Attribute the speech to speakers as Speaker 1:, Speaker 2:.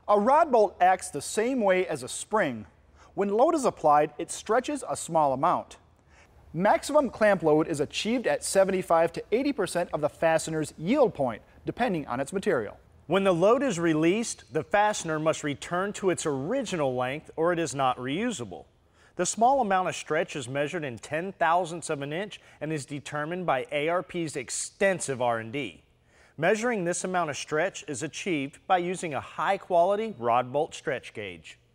Speaker 1: A rod bolt acts the same way as a spring. When load is applied, it stretches a small amount. Maximum clamp load is achieved at 75 to 80% of the fastener's yield point, depending on its material.
Speaker 2: When the load is released, the fastener must return to its original length or it is not reusable. The small amount of stretch is measured in 10,000ths of an inch and is determined by ARP's extensive R&D. Measuring this amount of stretch is achieved by using a high-quality rod bolt stretch gauge.